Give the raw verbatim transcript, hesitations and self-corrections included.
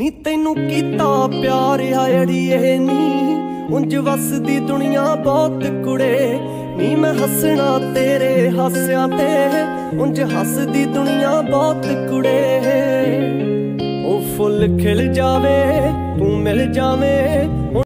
ਨੀ तैनू कीता प्यार आ अड़िए नी उंज वसदी दुनिया बहुत कुड़े नी मैं हसना तेरे हास्यां ते उंज हसदी दुनिया बहुत कुड़े ओ फुल खिल जावे तू मिल जावे।